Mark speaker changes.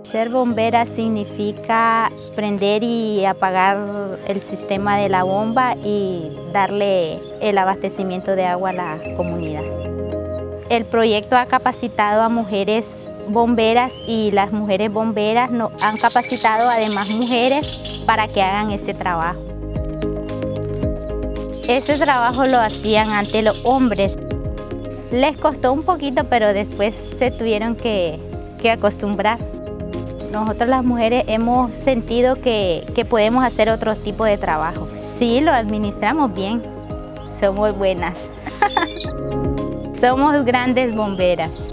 Speaker 1: Ser bombera significa prender y apagar el sistema de la bomba y darle el abastecimiento de agua a la comunidad. El proyecto ha capacitado a mujeres bomberas y las mujeres bomberas han capacitado además mujeres para que hagan ese trabajo. Ese trabajo lo hacían antes los hombres. Les costó un poquito, pero después se tuvieron que acostumbrar. Nosotros las mujeres hemos sentido que podemos hacer otro tipo de trabajo. Sí, lo administramos bien, somos buenas. Somos grandes bomberas.